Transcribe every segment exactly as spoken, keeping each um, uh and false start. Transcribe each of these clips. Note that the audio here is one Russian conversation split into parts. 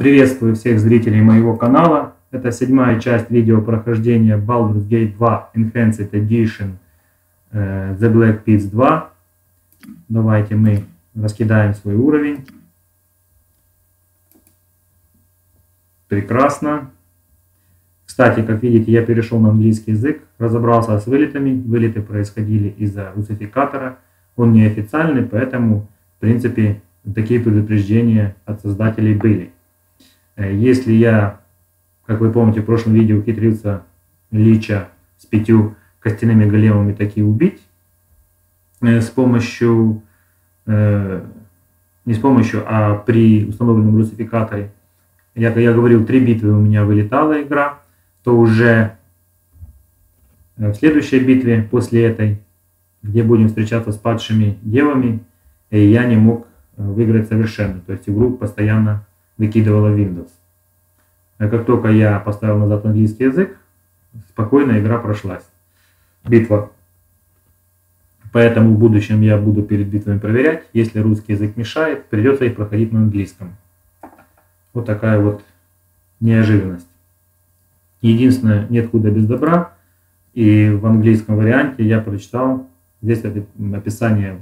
Приветствую всех зрителей моего канала. Это седьмая часть видео прохождения Baldur's Gate два Enhanced Edition э, The Black Pits два. Давайте мы раскидаем свой уровень. Прекрасно. Кстати, как видите, я перешел на английский язык, разобрался с вылетами. Вылеты происходили из-за русификатора. Он неофициальный, поэтому, в принципе, такие предупреждения от создателей были. Если я, как вы помните, в прошлом видео ухитрился Лича с пятью костяными големами таки убить с помощью, э, не с помощью, а при установленном русификаторе, я, я говорил, три битвы у меня вылетала игра, то уже в следующей битве после этой, где будем встречаться с падшими девами, я не мог выиграть совершенно, то есть игру постоянно выкидывала Windows. Как только я поставил назад английский язык, спокойно игра прошлась. Битва. Поэтому в будущем я буду перед битвами проверять. Если русский язык мешает, придется их проходить на английском. Вот такая вот неожиданность. Единственное, нет худа без добра. И в английском варианте я прочитал, здесь описание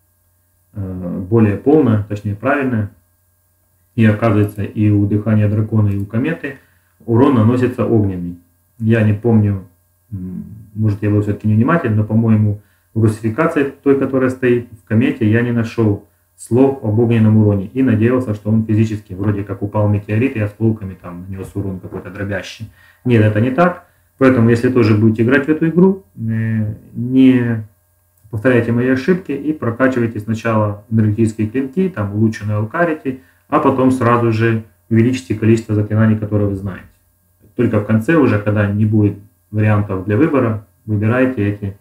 более полное, точнее правильное. И оказывается, и у дыхания дракона, и у кометы урон наносится огненный. Я не помню, может я был все-таки невнимателен, но, по-моему, в русификации той, которая стоит в комете, я не нашел слов об огненном уроне. И надеялся, что он физически, вроде как упал метеорит, и осколками там нанес урон какой-то дробящий. Нет, это не так. Поэтому, если тоже будете играть в эту игру, не повторяйте мои ошибки и прокачивайте сначала энергетические клинки, там улучшенные алкарити, а потом сразу же увеличите количество заклинаний, которые вы знаете. Только в конце уже, когда не будет вариантов для выбора, выбирайте эти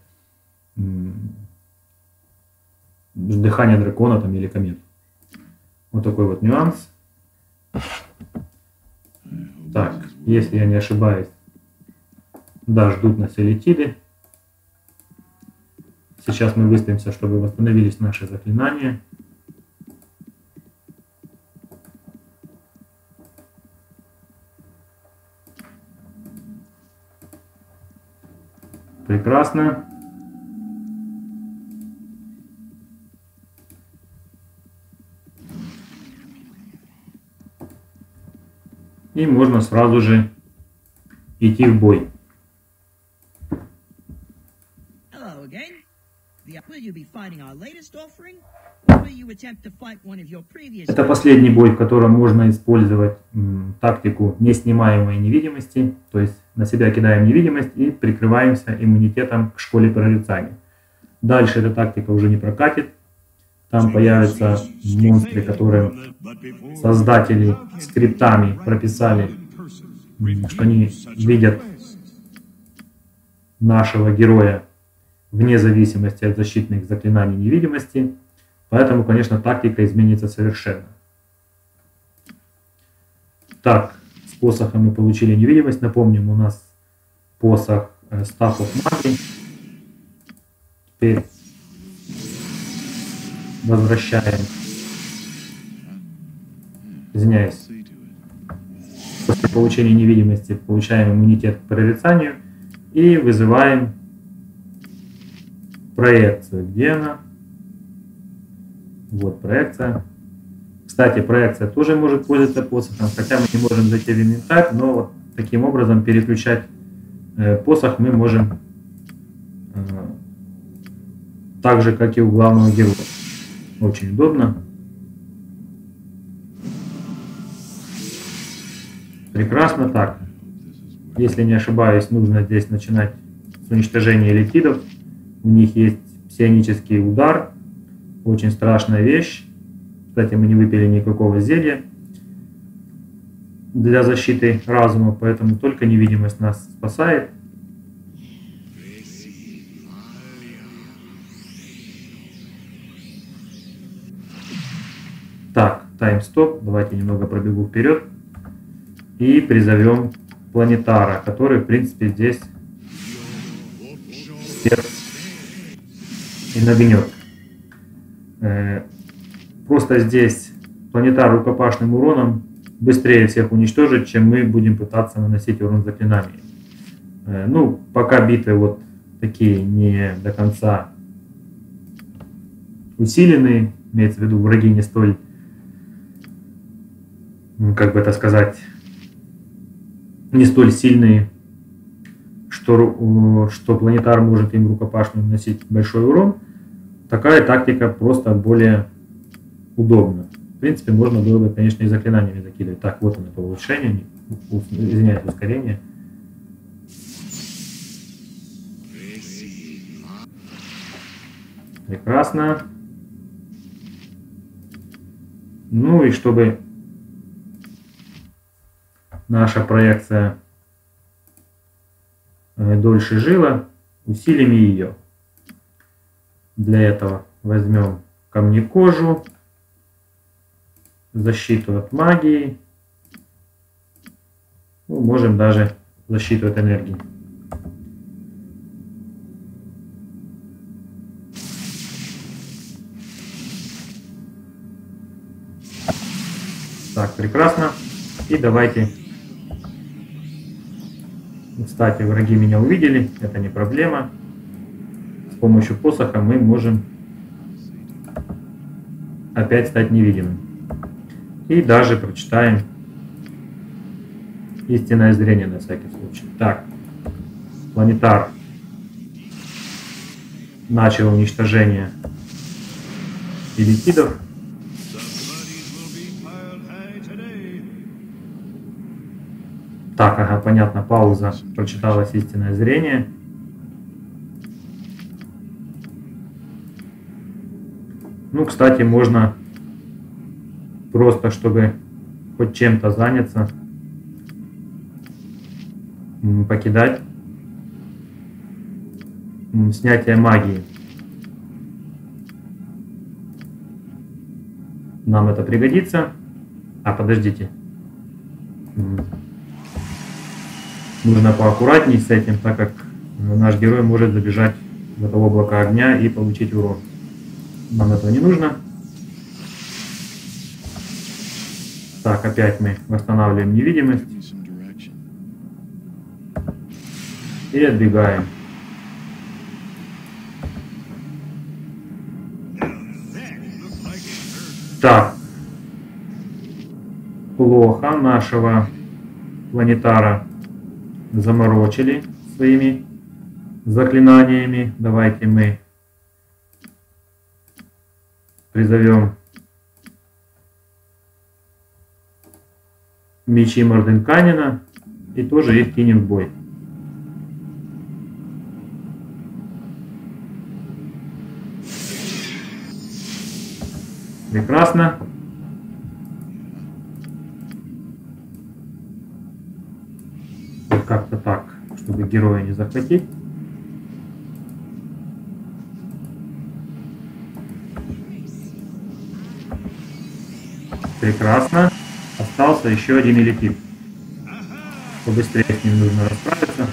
дыхание дракона там, или комету. Вот такой вот нюанс. Так, если я не ошибаюсь, да, ждут нас элитиды. Сейчас мы выставимся, чтобы восстановились наши заклинания. Прекрасно. И можно сразу же идти в бой. Это последний бой, в котором можно использовать м, тактику неснимаемой невидимости, то есть на себя кидаем невидимость и прикрываемся иммунитетом к школе прорицания. Дальше эта тактика уже не прокатит. Там появятся монстры, которые создатели скриптами прописали, что они видят нашего героя вне зависимости от защитных заклинаний невидимости. Поэтому, конечно, тактика изменится совершенно. Так, с посохом мы получили невидимость. Напомним, у нас посох Staff of Magie. Теперь возвращаем. Извиняюсь. После получения невидимости получаем иммунитет к прорицанию и вызываем проекцию. Где она? Вот проекция. Кстати, проекция тоже может пользоваться посохом, хотя мы не можем зайти в инвентарь, но вот таким образом переключать э, посох мы можем э, так же, как и у главного героя. Очень удобно. Прекрасно. Так. Если не ошибаюсь, нужно здесь начинать с уничтожения элитидов. У них есть псионический удар. Очень страшная вещь. Кстати, мы не выпили никакого зелья для защиты разума, поэтому только невидимость нас спасает. Так, тайм-стоп. Давайте немного пробегу вперед. И призовем планетара, который, в принципе, здесь и нагнет. Просто здесь планетар рукопашным уроном быстрее всех уничтожить, чем мы будем пытаться наносить урон заклинаниями. Ну, пока битвы вот такие не до конца усиленные, имеется в виду враги не столь, как бы это сказать, не столь сильные, что, что планетар может им рукопашно наносить большой урон. Такая тактика просто более удобна. В принципе, можно было бы, конечно, и заклинаниями закидывать. Так, вот оно, это улучшение, извиняюсь, ускорение. Прекрасно. Ну и чтобы наша проекция дольше жила, усилим ее. Для этого возьмем камнекожу, защиту от магии, ну, можем даже защиту от энергии. Так, прекрасно. И давайте. Кстати, враги меня увидели, это не проблема. С помощью посоха мы можем опять стать невидимым. И даже прочитаем истинное зрение на всякий случай. Так, планетар начал уничтожение элитидов. Так, ага, понятно, пауза, прочиталось истинное зрение. Ну, кстати, можно просто, чтобы хоть чем-то заняться, покидать снятие магии. Нам это пригодится. А, подождите. Нужно поаккуратней с этим, так как наш герой может забежать в это облако огня и получить урон. Нам этого не нужно. Так, опять мы восстанавливаем невидимость. И отбегаем. Так. Плохо, нашего планетара заморочили своими заклинаниями. Давайте мы призовем мечи Морденкайнена и тоже их кинем в бой. Прекрасно. Вот как-то так, чтобы героя не захватить. Прекрасно. Остался еще один элитит. Побыстрее с ним нужно расправиться.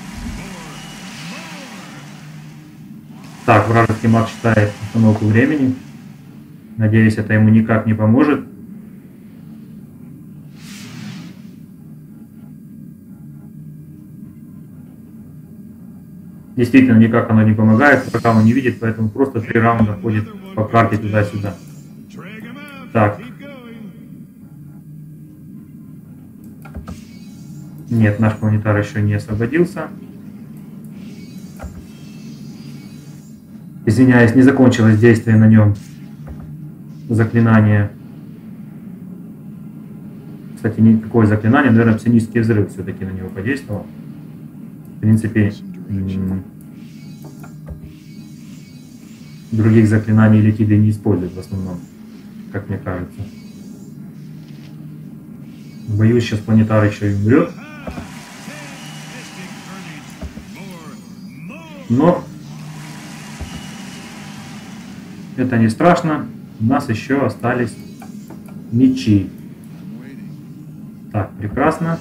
Так, вражеский маг считает остановку времени. Надеюсь, это ему никак не поможет. Действительно, никак оно не помогает, пока он не видит, поэтому просто три раунда ходит по карте туда-сюда. Так. Нет, наш планетар еще не освободился. Извиняюсь, не закончилось действие на нем. Заклинание. Кстати, никакое заклинание, наверное, псионический взрыв все-таки на него подействовал. В принципе, других заклинаний элитиды не используют в основном, как мне кажется. Боюсь, сейчас планетар еще и умрет. Но это не страшно. У нас еще остались мечи. Так, прекрасно.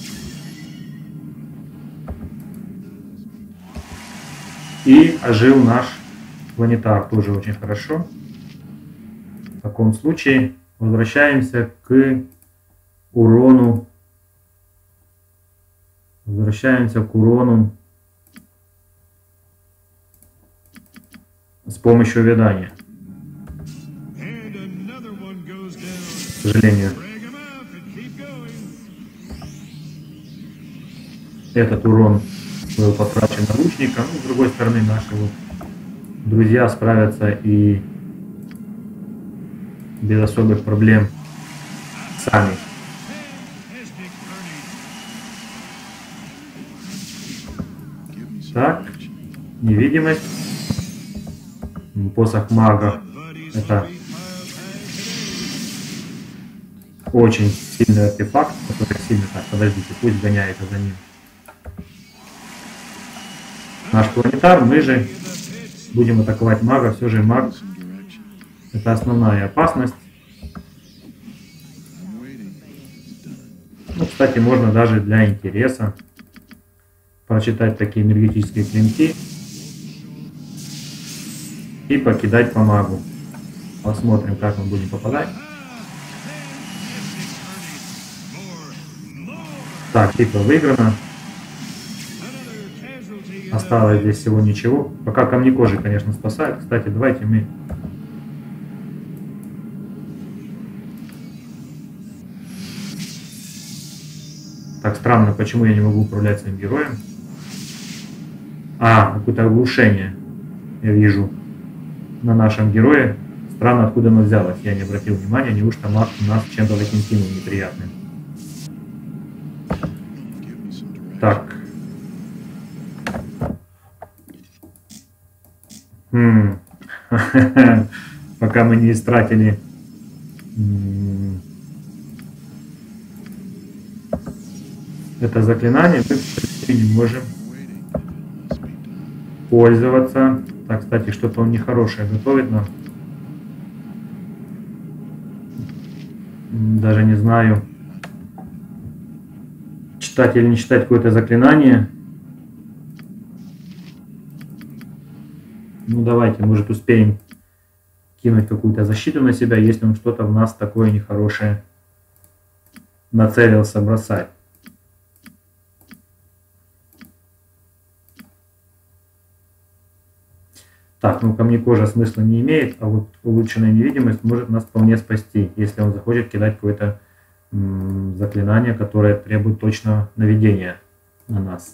И ожил наш планетар. Тоже очень хорошо. В таком случае возвращаемся к урону. Возвращаемся к урону с помощью увядания. К сожалению, этот урон был потрачен на лучника. Ну, с другой стороны, наши вот друзья справятся и без особых проблем сами. Так, невидимость. Посох мага. Это очень сильный артефакт, который сильно... Так, подождите, пусть гоняется за ним наш планетар. Мы же будем атаковать мага. Все же маг — это основная опасность. Ну, кстати, можно даже для интереса прочитать такие энергетические клинки и покидать по магу. Посмотрим, как мы будем попадать. Так, типа выиграно. Осталось здесь всего ничего. Пока камни кожи, конечно, спасают. Кстати, давайте мы... Так, странно, почему я не могу управлять своим героем. А, какое-то оглушение я вижу на нашем герое. Странно, откуда оно взялось. Я не обратил внимания, неужто маг нас чем-то таким кинул неприятным. Так. Хм. Пока мы не истратили это заклинание, мы не можем пользоваться. Так, кстати, что-то он нехорошее готовит нам. Даже не знаю, читать или не читать какое-то заклинание. Ну давайте, может, успеем кинуть какую-то защиту на себя, если он что-то в нас такое нехорошее нацелился бросать. Так, ну камни кожа смысла не имеет, а вот улучшенная невидимость может нас вполне спасти, если он захочет кидать какое-то заклинание, которое требует точного наведения на нас.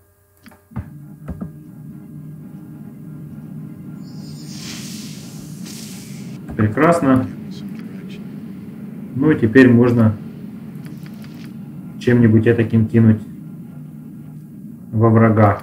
Прекрасно. Ну и теперь можно чем-нибудь таким кинуть во врага.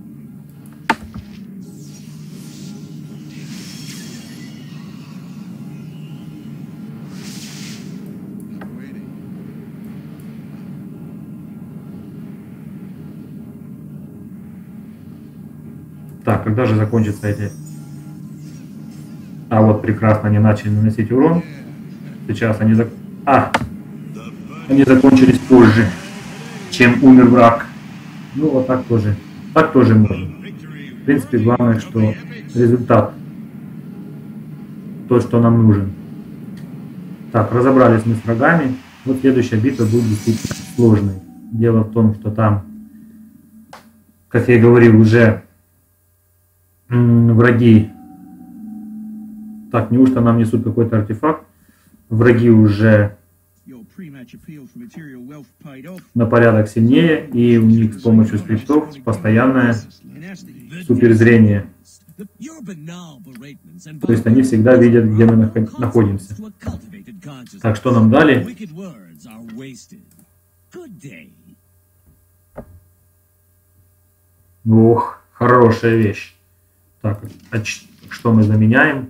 Так, когда же закончатся эти... А вот прекрасно, они начали наносить урон. Сейчас они зак... А! Они закончились позже, чем умер враг. Ну вот так тоже. Так тоже можно. В принципе, главное, что результат тот, что нам нужен. Так, разобрались мы с врагами. Вот следующая битва будет действительно сложной. Дело в том, что там, как я и говорил, уже враги... Так, неужто нам несут какой-то артефакт? Враги уже на порядок сильнее, и у них с помощью скриптов постоянное суперзрение. То есть они всегда видят, где мы находимся. Так, что нам дали? Ох, хорошая вещь. Так, а что мы заменяем?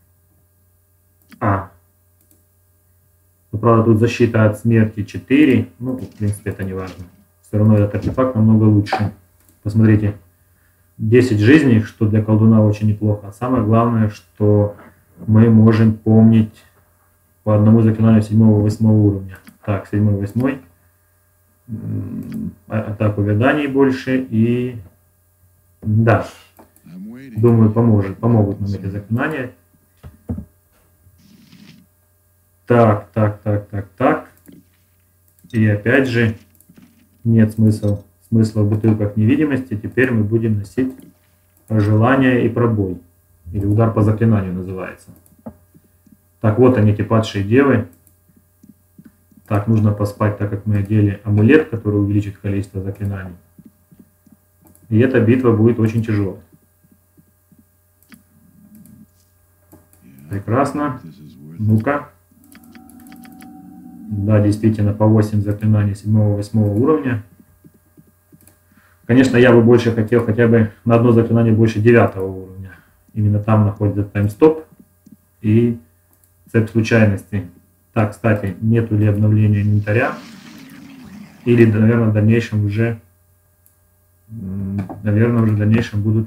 А. Ну, правда, тут защита от смерти четыре. Ну, в принципе, это не важно. Все равно этот артефакт намного лучше. Посмотрите. десять жизней, что для колдуна очень неплохо. А самое главное, что мы можем помнить по одному заклинанию седьмого-восьмого уровня. Так, седьмой-восьмой. Атаку увяданий больше. И... Да. Думаю, поможет, помогут нам эти заклинания. Так, так, так, так, так. И опять же, нет смысла, смысла в бутылках невидимости. Теперь мы будем носить желание и пробой. Или удар по заклинанию называется. Так, вот они, эти падшие девы. Так, нужно поспать, так как мы одели амулет, который увеличит количество заклинаний. И эта битва будет очень тяжелой. Прекрасно. Ну-ка. Да, действительно, по восемь заклинаний седьмого-восьмого уровня. Конечно, я бы больше хотел хотя бы на одно заклинание больше девятого уровня. Именно там находится таймстоп и цепь случайностей. Так, кстати, нету ли обновления инвентаря? Или, наверное, в дальнейшем уже... Наверное, уже в дальнейшем будут...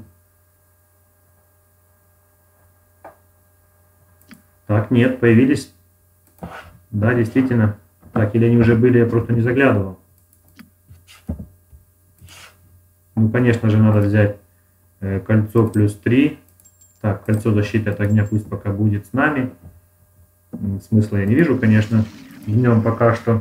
Так, нет, появились. Да, действительно. Так, или они уже были, я просто не заглядывал. Ну, конечно же, надо взять э, кольцо плюс три. Так, кольцо защиты от огня пусть пока будет с нами. Смысла я не вижу, конечно, днем пока что.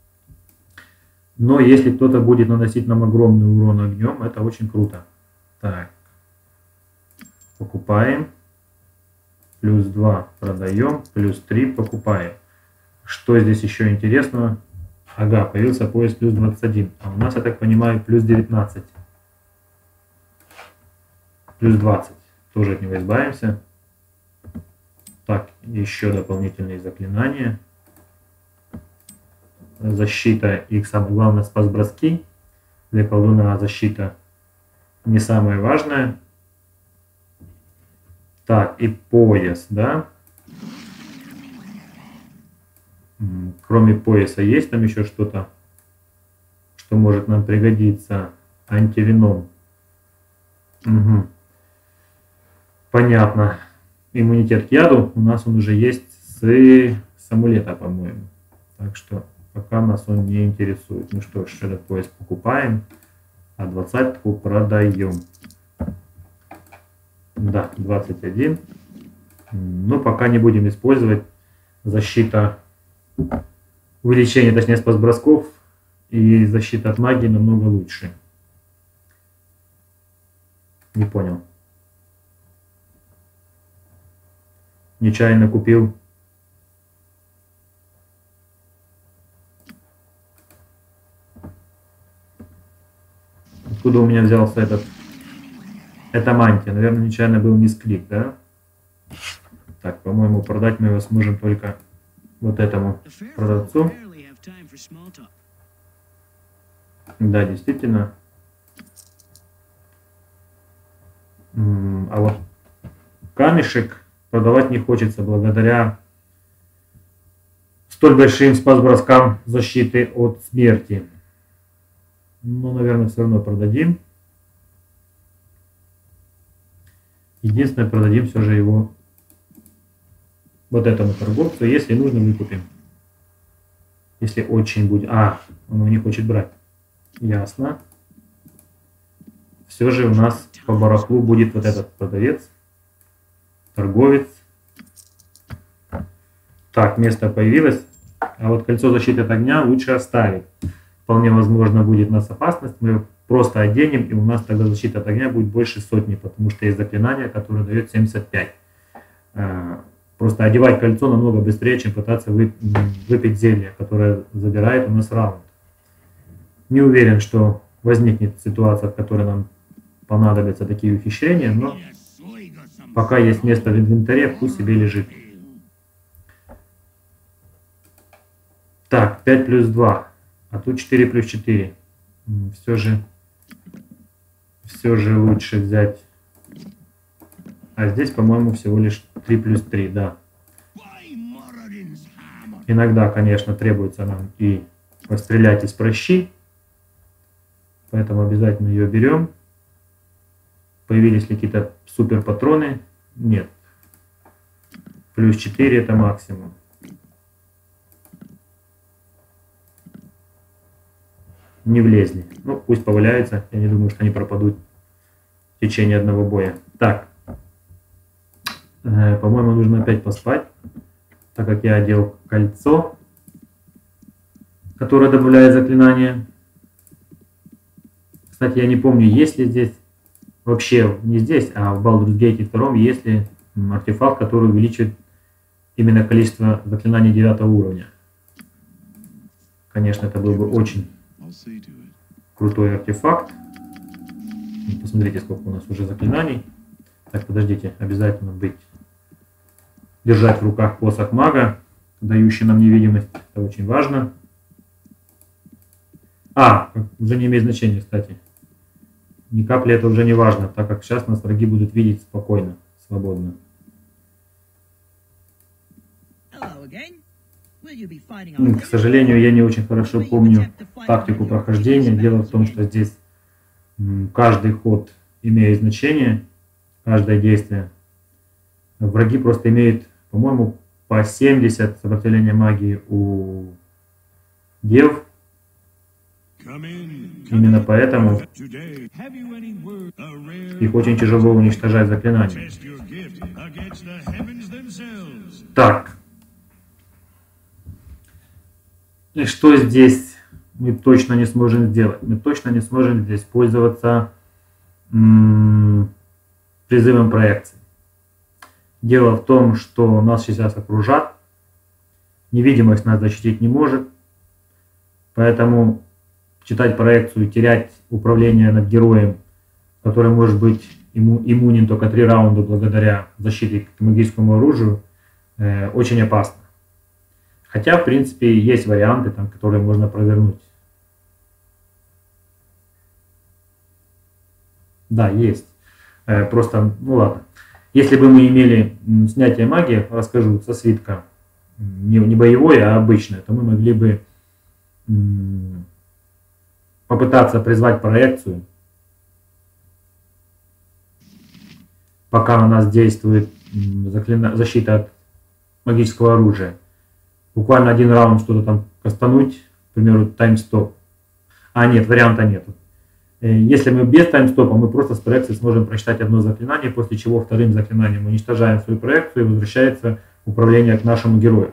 Но если кто-то будет наносить нам огромный урон огнем, это очень круто. Так. Покупаем. Плюс два продаем. Плюс три покупаем. Что здесь еще интересного? Ага, появился пояс плюс двадцать один. А у нас, я так понимаю, плюс девятнадцать. Плюс двадцать. Тоже от него избавимся. Так, еще дополнительные заклинания. Защита и, самое главное, спас-броски. Для колдуна защита не самое важное. Так, и пояс, да? Кроме пояса есть там еще что-то, что может нам пригодиться? Антивеном. Угу. Понятно. Иммунитет к яду у нас он уже есть с, с амулета, по-моему. Так что пока нас он не интересует. Ну что ж, этот пояс покупаем, а двадцатку продаем. Да, двадцать один. Но пока не будем использовать. Защита, увеличение, точнее, спас бросков и защита от магии намного лучше. Не понял. Нечаянно купил. Откуда у меня взялся этот? Это мантия. Наверное, нечаянно был мисклик, да? Так, по-моему, продать мы его сможем только вот этому продавцу. Да, действительно. А вот камешек продавать не хочется благодаря столь большим спас-броскам защиты от смерти. Но, наверное, все равно продадим. Единственное, продадим все же его вот этому торговцу. Если нужно, выкупим. Если очень будет... А, он его не хочет брать. Ясно. Все же у нас по барахлу будет вот этот продавец. Торговец. Так, место появилось. А вот кольцо защиты от огня лучше оставить. Вполне возможно будет у нас опасность. Мы просто оденем, и у нас тогда защита от огня будет больше сотни, потому что есть заклинание, которое дает семьдесят пять. Просто одевать кольцо намного быстрее, чем пытаться выпить зелье, которое забирает у нас раунд. Не уверен, что возникнет ситуация, в которой нам понадобятся такие ухищрения, но пока есть место в инвентаре, пусть себе лежит. Так, пять плюс два, а тут четыре плюс четыре. Все же, все же лучше взять. А здесь, по-моему, всего лишь три плюс три, да. Иногда, конечно, требуется нам и пострелять из прощи. Поэтому обязательно ее берем. Появились ли какие-то супер патроны? Нет. Плюс четыре это максимум. Не влезли. Ну, пусть поваляются. Я не думаю, что они пропадут в течение одного боя. Так. Э, по-моему, нужно опять поспать. Так как я одел кольцо. которая добавляет заклинание. Кстати, я не помню, есть ли здесь, вообще не здесь, а в Baldur's Gate два есть ли артефакт, который увеличивает именно количество заклинаний девятого уровня. Конечно, это был бы очень крутой артефакт. Посмотрите, сколько у нас уже заклинаний. Так, подождите, обязательно быть, держать в руках посох мага, дающий нам невидимость. Это очень важно. А, уже не имеет значения, кстати. Ни капли это уже не важно, так как сейчас нас враги будут видеть спокойно, свободно. К сожалению, я не очень хорошо помню тактику прохождения. Дело в том, что здесь каждый ход имеет значение, каждое действие. Враги просто имеют, по-моему, по семьдесят сопротивления магии у дев. Именно поэтому их очень тяжело уничтожать заклинания. Так. И что здесь мы точно не сможем сделать? Мы точно не сможем здесь пользоваться м-м, призывом проекции. Дело в том, что нас сейчас окружат. Невидимость нас защитить не может. Поэтому читать проекцию, терять управление над героем, который может быть имму, иммунен только три раунда благодаря защите к магическому оружию, э, очень опасно. Хотя, в принципе, есть варианты, там, которые можно провернуть. Да, есть. Э, просто, ну ладно. Если бы мы имели м, снятие магии, расскажу, со свитка, не, не боевое, а обычное, то мы могли бы м, попытаться призвать проекцию, пока на нас действует заклина... защита от магического оружия. Буквально один раунд что-то там кастануть, к примеру, таймстоп. А нет, варианта нету. Если мы без таймстопа, мы просто с проекцией сможем прочитать одно заклинание, после чего вторым заклинанием уничтожаем свою проекцию и возвращается управление к нашему герою.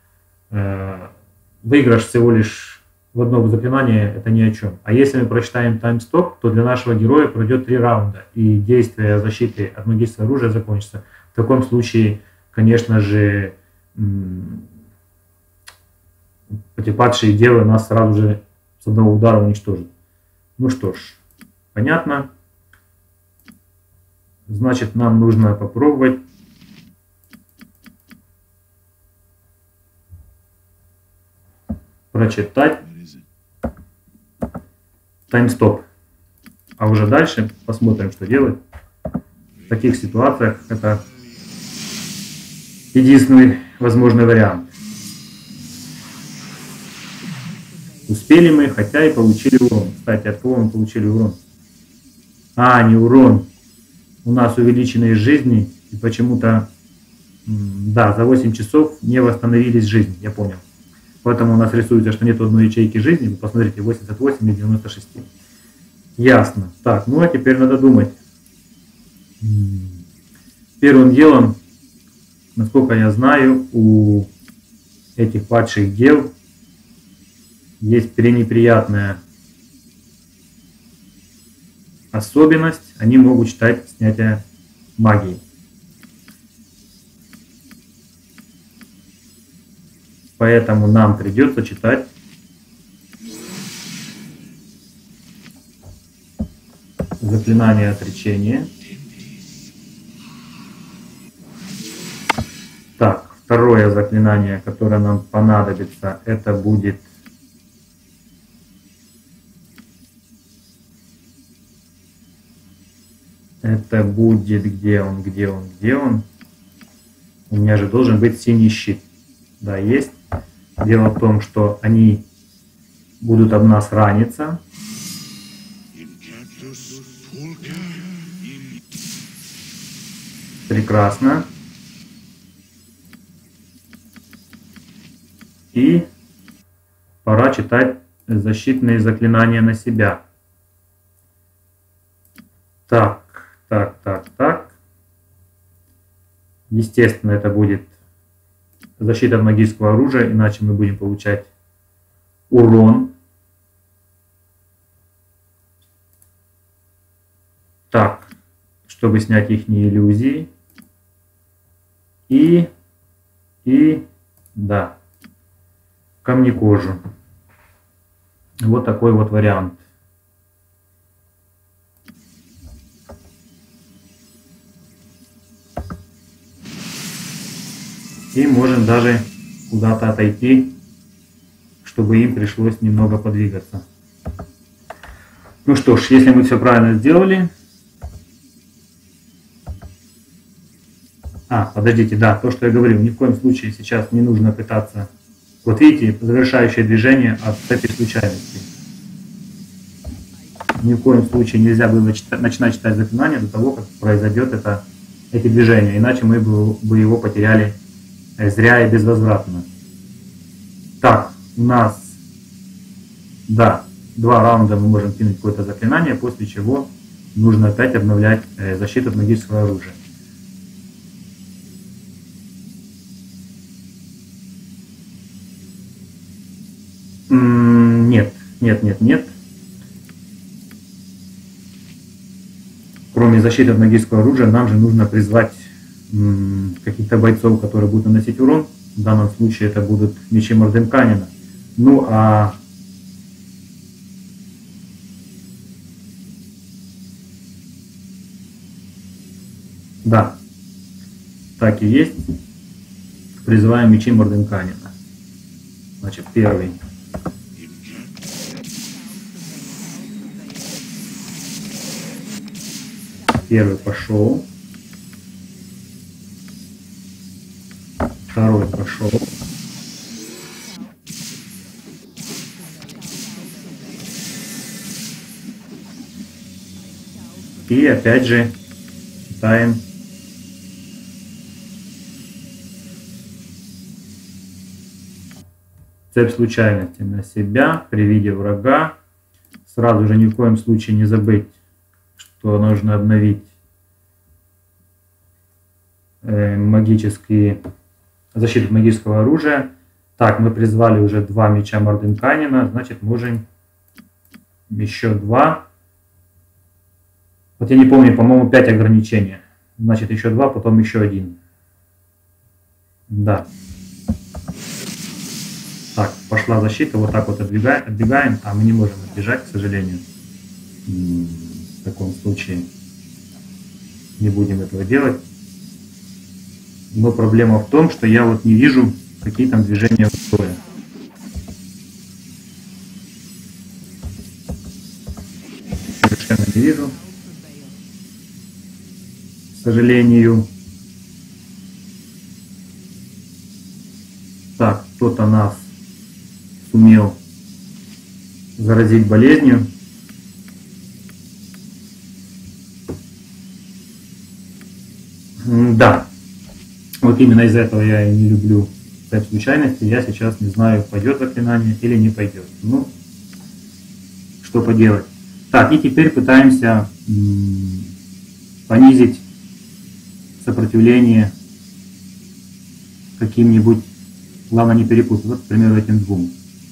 Выигрыш всего лишь в одно заклинание, это ни о чем. А если мы прочитаем таймстоп, то для нашего героя пройдет три раунда, и действие защиты от магического оружия закончится. В таком случае, конечно же, эти падшие девы нас сразу же с одного удара уничтожат. Ну что ж, понятно. Значит, нам нужно попробовать прочитать таймстоп. А уже дальше посмотрим, что делать. В таких ситуациях это единственный возможный вариант. Успели мы, хотя и получили урон. Кстати, от кого мы получили урон? А, не урон. У нас увеличенные жизни. И почему-то, да, за восемь часов не восстановились жизни. Я понял. Поэтому у нас рисуется, что нет одной ячейки жизни. Вы посмотрите, восемьдесят восемь из девяноста шести. Ясно. Так, ну а теперь надо думать. Первым делом, насколько я знаю, у этих падших дев есть пренеприятная особенность. Они могут читать снятие магии. Поэтому нам придется читать заклинание отречения. Так, второе заклинание, которое нам понадобится, это будет Это будет, где он, где он, где он. У меня же должен быть синий щит. Да, есть. Дело в том, что они будут об нас раниться. Прекрасно. И пора читать защитные заклинания на себя. Так. Так, так, так. Естественно, это будет защита от магического оружия, иначе мы будем получать урон. Так, чтобы снять их иллюзии. И, и, да, камнекожу. Вот такой вот вариант. И можем даже куда-то отойти, чтобы им пришлось немного подвигаться. Ну что ж, если мы все правильно сделали... А, подождите, да, то, что я говорил, ни в коем случае сейчас не нужно пытаться... Вот видите, завершающее движение от этой случайности. Ни в коем случае нельзя было читать, начинать читать заклинание до того, как произойдет это, эти движения, иначе мы бы, бы его потеряли зря и безвозвратно. Так, у нас, да, два раунда мы можем кинуть какое-то заклинание, после чего нужно опять обновлять защиту от магического оружия. Нет, нет, нет, нет. Кроме защиты от магического оружия, нам же нужно призвать каких-то бойцов, которые будут наносить урон. В данном случае это будут мечи Морденканина. Ну а да, так и есть. Призываем мечи Морденканина. Значит, первый. Первый пошел. Второй пошел. И опять же читаем цепь случайности на себя при виде врага. Сразу же ни в коем случае не забыть, что нужно обновить э, магические защиту магического оружия. Так, мы призвали уже два меча Морденканина, значит можем еще два. Вот я не помню, по-моему, пять ограничений. Значит еще два, потом еще один. Да. Так, пошла защита, вот так вот отбегаем, отбегаем, а мы не можем отбежать, к сожалению. В таком случае не будем этого делать. Но проблема в том, что я вот не вижу, какие там движения стоят. Совершенно не вижу. К сожалению. Так, кто-то нас сумел заразить болезнью. Да. Вот именно из-за этого я и не люблю цепь случайности. Я сейчас не знаю, пойдет заклинание или не пойдет. Ну, что поделать. Так, и теперь пытаемся понизить сопротивление каким-нибудь, главное не перепутать, вот, к примеру, этим двум.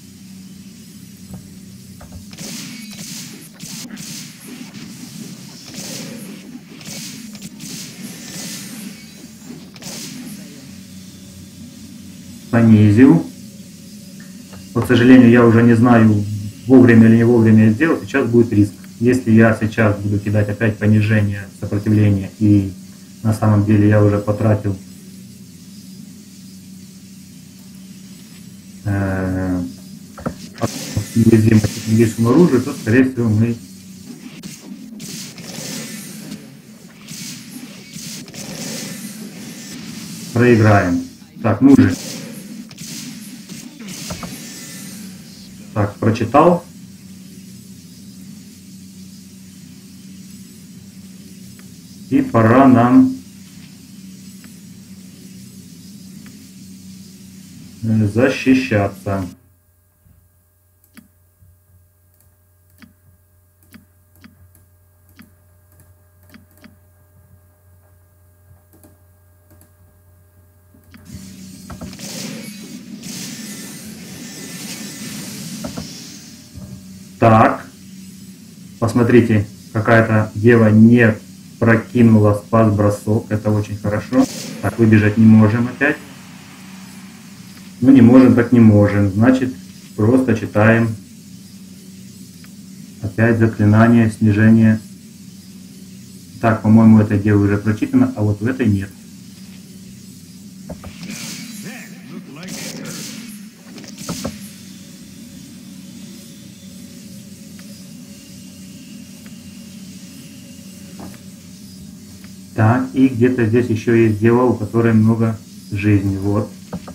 Понизил. Вот, к сожалению, я уже не знаю, вовремя или не вовремя я сделал. Сейчас будет риск. Если я сейчас буду кидать опять понижение сопротивления, и на самом деле я уже потратил э, неуязвимость к магическому оружию, то, скорее всего, мы проиграем. Так, ну же. Так, прочитал. И пора нам защищаться. Так. Посмотрите, какая-то дева не прокинула спас бросок. Это очень хорошо. Так, выбежать не можем опять. Ну, не можем, так не можем. Значит, просто читаем. Опять заклинание, снижение. Так, по-моему, этой девы уже прочитано, а вот в этой нет. Так, и где-то здесь еще есть дева, у которой много жизни. Вот.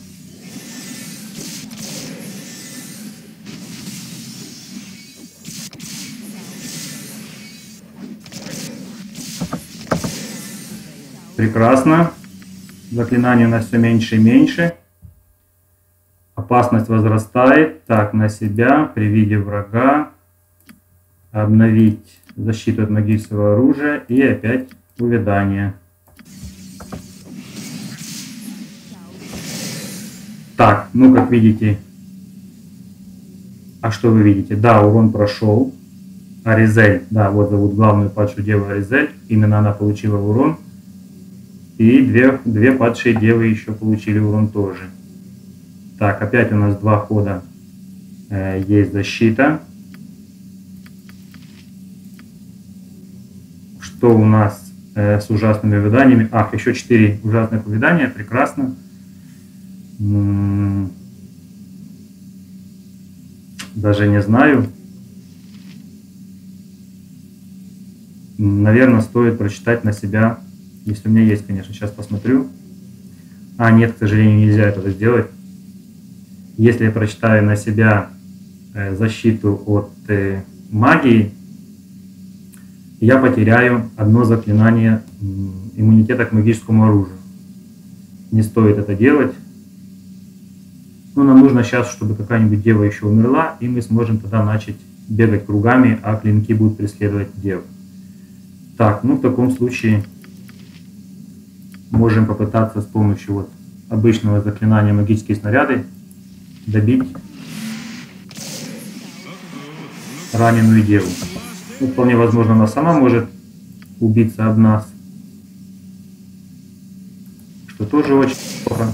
Прекрасно. Заклинание у нас все меньше и меньше. Опасность возрастает. Так, на себя при виде врага. Обновить защиту от магического оружия. И опять увядание. Так, ну как видите. А что вы видите? Да, урон прошел. Аризель. Да, вот зовут главную падшую деву Аризель. Именно она получила урон. И две, две падшие девы еще получили урон тоже. Так, опять у нас два хода э, есть защита. Что у нас э, с ужасными увяданиями? Ах, еще четыре ужасных увядания. Прекрасно. М-м- даже не знаю. Наверное, стоит прочитать на себя. Если у меня есть, конечно, сейчас посмотрю. А, нет, к сожалению, нельзя этого сделать. Если я прочитаю на себя э, защиту от э, магии, я потеряю одно заклинание э, иммунитета к магическому оружию. Не стоит это делать. Но нам нужно сейчас, чтобы какая-нибудь дева еще умерла, и мы сможем тогда начать бегать кругами, а клинки будут преследовать деву. Так, ну в таком случае можем попытаться с помощью вот обычного заклинания магические снаряды добить раненую деву. Ну, вполне возможно, она сама может убиться об нас, что тоже очень плохо.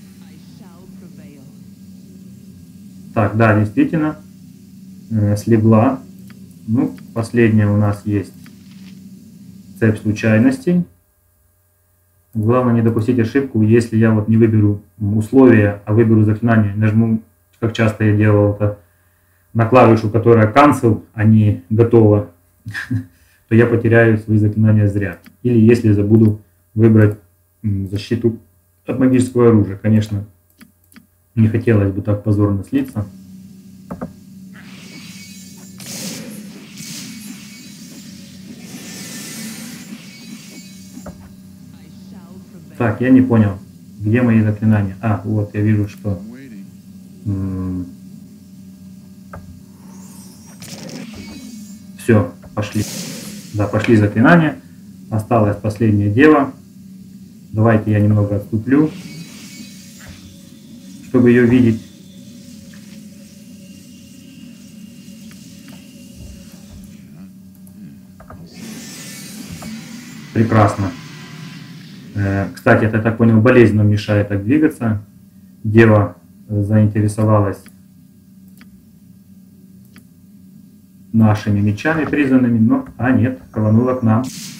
Так, да, действительно, э, слегла. Ну, последняя у нас есть цепь случайностей. Главное не допустить ошибку, если я вот не выберу условия, а выберу заклинание, нажму, как часто я делал это, на клавишу, которая cancel, а не готово, то я потеряю свои заклинания зря. Или если забуду выбрать защиту от магического оружия. Конечно, не хотелось бы так позорно слиться. Так, я не понял, где мои заклинания. А, вот, я вижу, что... Все, пошли. Да, пошли заклинания. Осталась последняя дева. Давайте я немного отступлю, чтобы ее видеть. Прекрасно. Кстати, это, я так понял, болезнь нам мешает так двигаться. Дева заинтересовалась нашими мечами призванными, но, а нет, рванула к нам.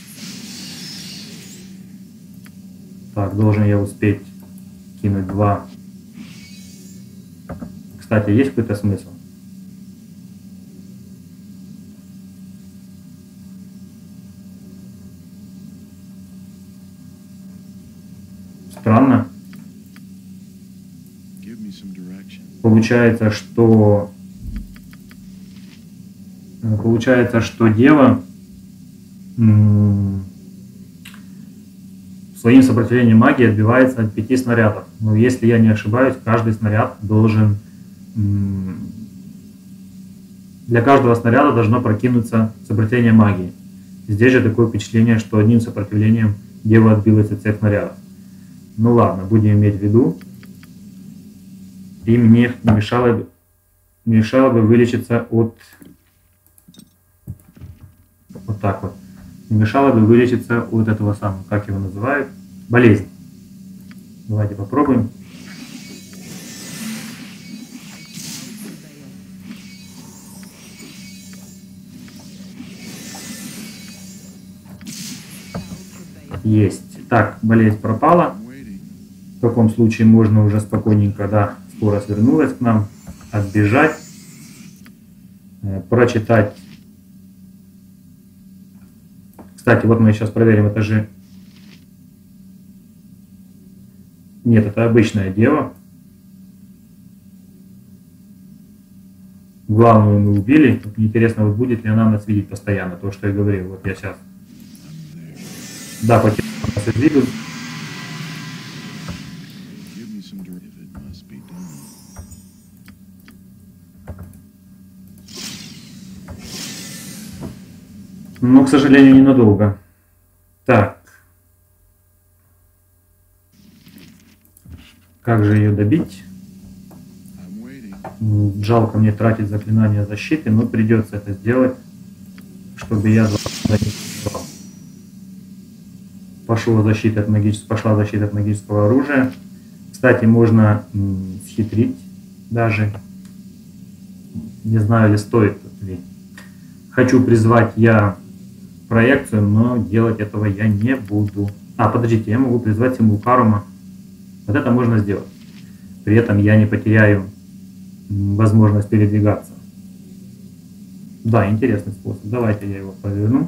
Так, должен я успеть кинуть два. Кстати, есть какой-то смысл? Странно. Получается, что получается, что дева своим сопротивлением магии отбивается от пяти снарядов. Но если я не ошибаюсь, каждый снаряд должен... Для каждого снаряда должно прокинуться сопротивление магии. Здесь же такое впечатление, что одним сопротивлением дева отбилась от всех снарядов. Ну ладно, будем иметь в виду. И мне не мешало бы, не мешало бы вылечиться от Вот так вот. Не мешало бы вылечиться от этого самого, как его называют, болезни. Давайте попробуем. Есть. Так, болезнь пропала. В таком случае можно уже спокойненько, да, скорость вернулась к нам, отбежать, прочитать. Кстати, вот мы сейчас проверим, это же... Нет, это обычная дева. Главную мы убили. Вот мне интересно, вот будет ли она нас видеть постоянно, то, что я говорил. Вот я сейчас... Да, потерял нас из виду. Но, к сожалению, ненадолго. Так. Как же ее добить? Жалко мне тратить заклинание защиты, но придется это сделать, чтобы я пошла защита от магического, пошла защита от магического оружия. Кстати, можно схитрить даже. Не знаю, ли стоит ли. Хочу призвать я проекцию, но делать этого я не буду. А, подождите, я могу призвать Симулкарума. Вот это можно сделать. При этом я не потеряю возможность передвигаться. Да, интересный способ. Давайте я его поверну.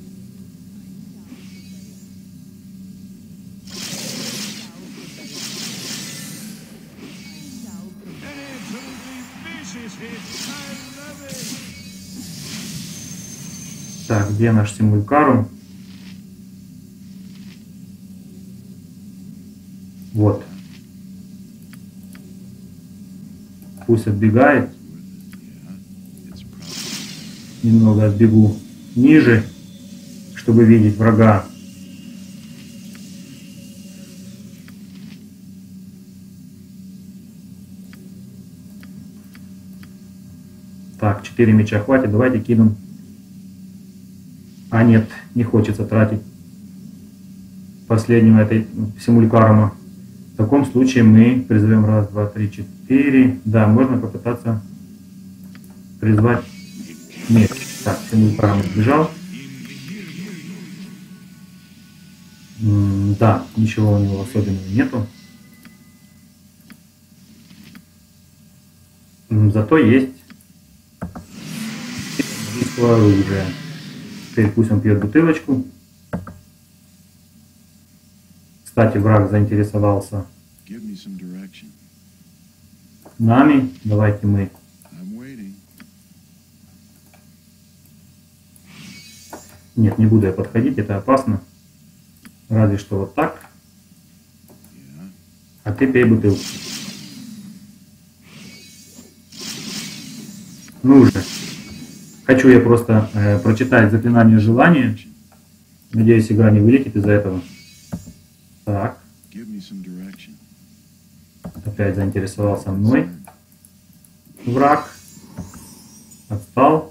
Так, где наш Симулкарум? Вот. Пусть отбегает. Немного отбегу ниже, чтобы видеть врага. Так, четыре меча хватит. Давайте кинем. А нет, не хочется тратить последнего этой Симулкарума. В таком случае мы призовем раз, два, три, четыре. Да, можно попытаться призвать меч. Так, Симулкарум сбежал. М да, ничего у него особенного нету. М зато есть оружие. Теперь пусть он пьет бутылочку. Кстати, враг заинтересовался нами. Давайте мы Нет, не буду я подходить, это опасно. Разве что вот так. А ты пей бутылку. Ну уже. Хочу я просто э, прочитать заклинание желания. Надеюсь, игра не вылетит из-за этого. Так. Опять заинтересовался мной. Враг. Отстал.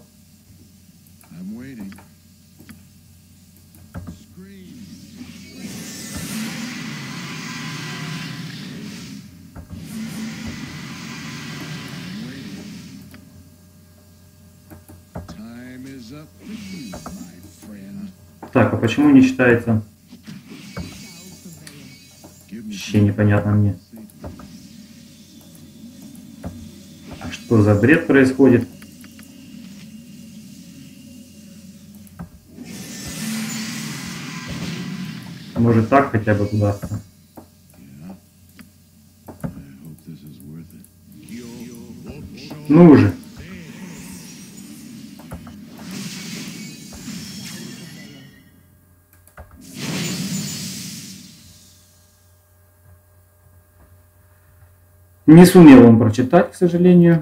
Так, а почему не читается? Вообще непонятно мне. Что за бред происходит? Может так хотя бы удастся. Ну уже. Не сумел он прочитать, к сожалению.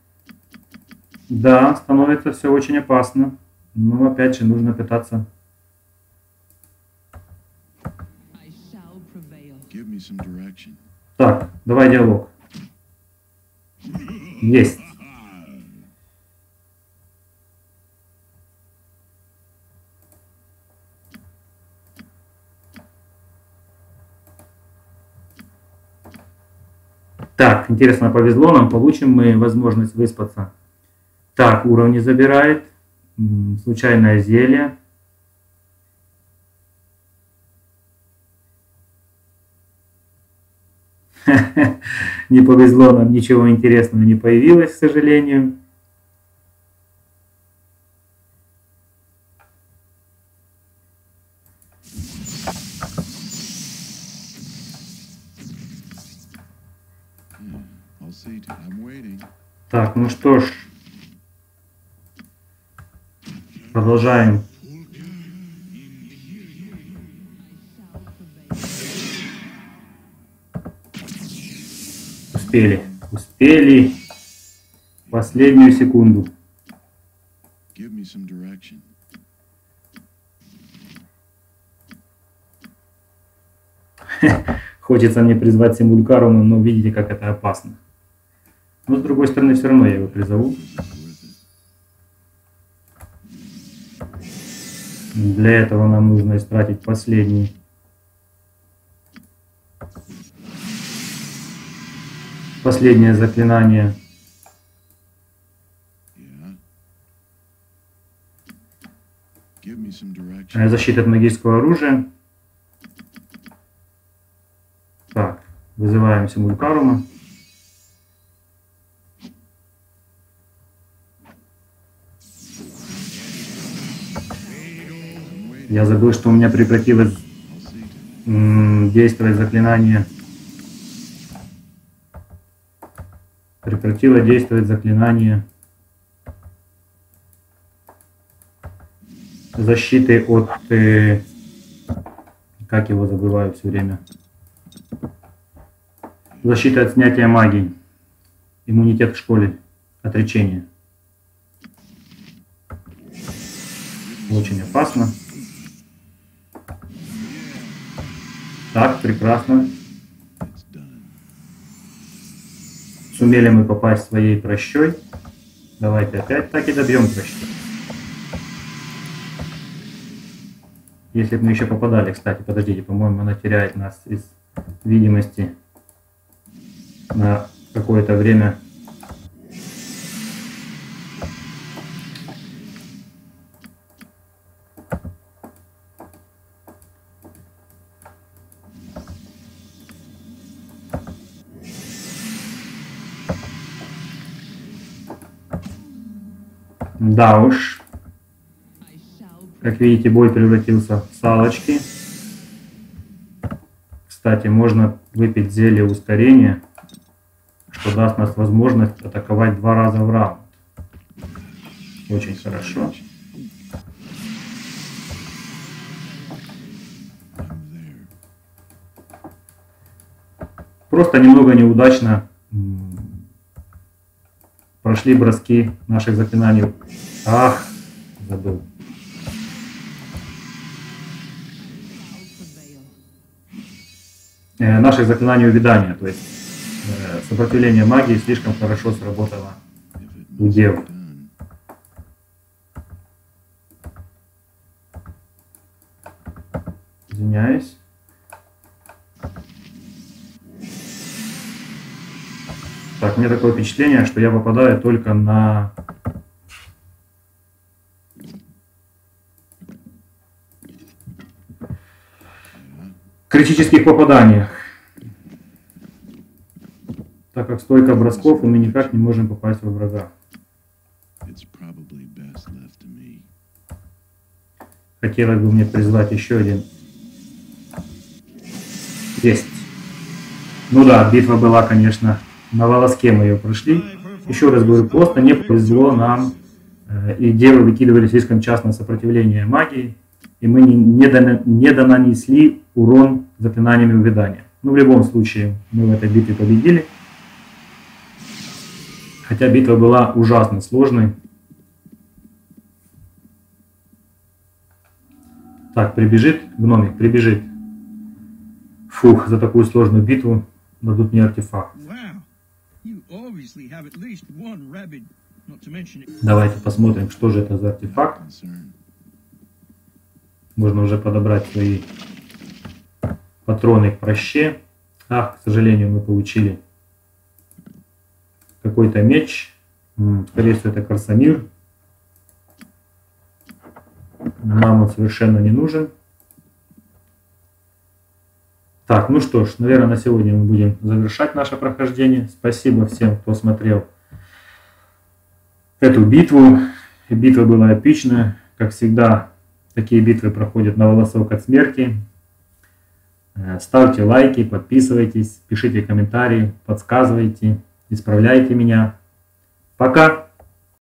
Да, становится все очень опасно. Но опять же нужно пытаться. Так, давай диалог. Есть. Так, интересно, повезло нам, получим мы возможность выспаться. Так, уровни забирает. Случайное зелье. Не повезло нам, ничего интересного не появилось, к сожалению. Так, ну что ж, продолжаем. Успели, успели последнюю секунду. Хочется мне призвать Симулькарума, но видите, как это опасно. Но с другой стороны, все равно я его призову. Для этого нам нужно истратить последний. Последнее заклинание. Защита от магического оружия. Так, вызываем Симулькарума. Я забыл, что у меня прекратилось действовать заклинание. Прекратило действовать заклинание защиты от... Э, как его забываю все время? Защита от снятия магии. Иммунитет в школе. Отречение. Очень опасно. Так, прекрасно. Сумели мы попасть своей прощой. Давайте опять так и добьем прощой. Если бы мы еще попадали, кстати, подождите, по-моему, она теряет нас из видимости на какое-то время. Да уж. Как видите, бой превратился в салочки. Кстати, можно выпить зелье ускорения, что даст нас возможность атаковать два раза в раунд. Очень хорошо. Просто немного неудачно прошли броски наших заклинаний. Ах, забыл. Э, наших заклинаний увядания, то есть э, сопротивление магии слишком хорошо сработало у девы. Извиняюсь. Так, мне такое впечатление, что я попадаю только на критических попаданиях, так как столько бросков, и мы никак не можем попасть во врага. Хотелось бы мне призвать еще один. Есть. Ну да, битва была, конечно, на волоске мы ее прошли. Еще раз говорю, просто не повезло нам, и девы выкидывали слишком часто сопротивление магии, и мы не, не, дона, не донанесли урон заклинаниями увядания. Но в любом случае мы в этой битве победили. Хотя битва была ужасно сложной. Так, прибежит гномик, прибежит. Фух, за такую сложную битву дадут мне артефакт. Давайте посмотрим, что же это за артефакт. Можно уже подобрать свои патроны к проще. Ах, к сожалению, мы получили какой-то меч. Скорее всего, это Корсамир. Нам он совершенно не нужен. Так, ну что ж, наверное, на сегодня мы будем завершать наше прохождение. Спасибо всем, кто смотрел эту битву. Битва была эпичная. Как всегда, такие битвы проходят на волосок от смерти. Ставьте лайки, подписывайтесь, пишите комментарии, подсказывайте, исправляйте меня. Пока!